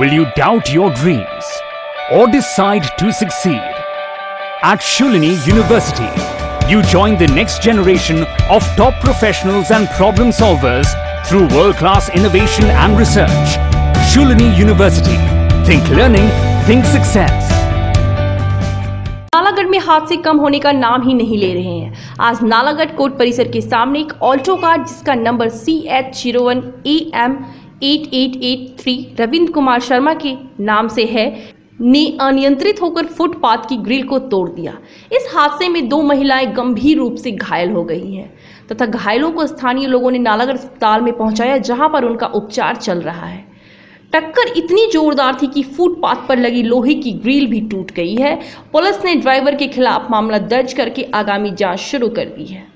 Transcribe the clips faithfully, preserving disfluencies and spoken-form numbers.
Will you doubt your dreams or decide to succeed? At Shulini University, you join the next generation of top professionals and problem solvers through world-class innovation and research. Shulini University. Think learning, think success. Nalagarh में हादसे कम होने का नाम ही नहीं ले रहे हैं। आज नालागढ़ कोर्ट परिसर के सामने एक ऑल्टो कार जिसका number C H zero one A M eight eight eight three Ravindra Kumar Sharma के नाम से है, ने अनियंत्रित होकर फुटपाथ की ग्रिल को तोड़ दिया। इस हादसे में दो महिलाएं गंभीर रूप से घायल हो गई हैं तथा घायलों को स्थानीय लोगों ने नालागढ़ अस्पताल में पहुंचाया, जहां पर उनका उपचार चल रहा है। टक्कर इतनी जोरदार थी कि फुटपाथ पर लगी लोहे की ग्रिल भी टूट गई है। पुलिस ने ड्राइवर के खिलाफ मामला दर्ज करके आगामी जांच शुरू कर दी है।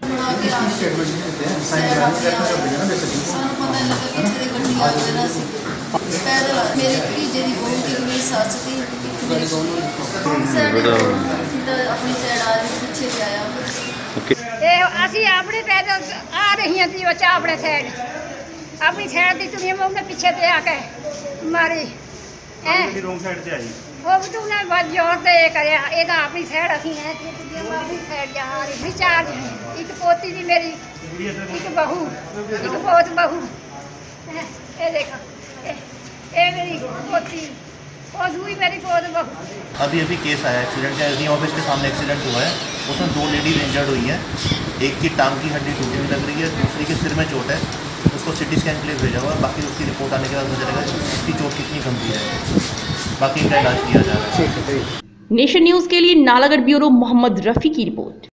अपनी साइड दी तुम उन्हें पीछे ते आके मारी हैं रोंग साइड से आई वो भी तुमने बहुत जोर से करे ये तो अपनी साइड असी है अपनी साइड जा रही चार एक पोती थी मेरी, एक बहू, एक बहुत बहू, ये देखो ये मेरी पोती और हुई मेरी बहुत बहू। अभी अभी केस आया एक्सीडेंट का, एसडी ऑफिस के सामने एक्सीडेंट हुआ है। उसमें दो लेडीज इंजर्ड हुई हैं, एक की टांग की हड्डी टूटी हुई लग रही है, दूसरी के सिर में चोट है। उसको सिटी स्कैन के लिए भेजा हुआ है। बाकी उसकी रिपोर्ट आने के बाद मुझे लगेगा उसकी चोट कितनी गंभीर है, बाकी इनका इलाज किया जा रहा है। नेशन न्यूज़ के लिए नालागढ़ ब्यूरो मोहम्मद रफ़ी की रिपोर्ट।